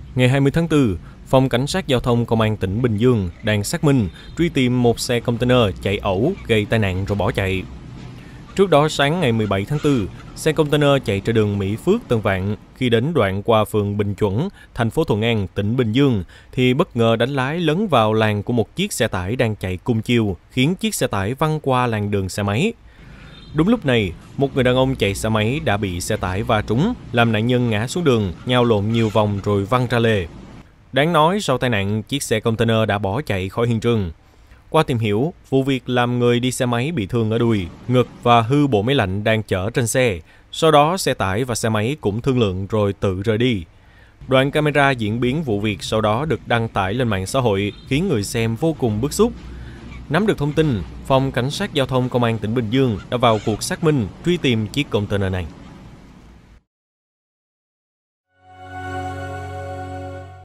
Ngày 20 tháng 4, Phòng Cảnh sát Giao thông Công an tỉnh Bình Dương đang xác minh, truy tìm một xe container chạy ẩu gây tai nạn rồi bỏ chạy. Trước đó sáng ngày 17 tháng 4, xe container chạy trên đường Mỹ Phước Tân Vạn. Khi đến đoạn qua phường Bình Chuẩn, thành phố Thuận An, tỉnh Bình Dương, thì bất ngờ đánh lái lấn vào làn của một chiếc xe tải đang chạy cùng chiều, khiến chiếc xe tải văng qua làn đường xe máy. Đúng lúc này, một người đàn ông chạy xe máy đã bị xe tải va trúng, làm nạn nhân ngã xuống đường, nhào lộn nhiều vòng rồi văng ra lề. Đáng nói, sau tai nạn, chiếc xe container đã bỏ chạy khỏi hiện trường. Qua tìm hiểu, vụ việc làm người đi xe máy bị thương ở đùi, ngực và hư bộ máy lạnh đang chở trên xe. Sau đó, xe tải và xe máy cũng thương lượng rồi tự rời đi. Đoạn camera diễn biến vụ việc sau đó được đăng tải lên mạng xã hội, khiến người xem vô cùng bức xúc. Nắm được thông tin, Phòng Cảnh sát Giao thông Công an tỉnh Bình Dương đã vào cuộc xác minh, truy tìm chiếc container này.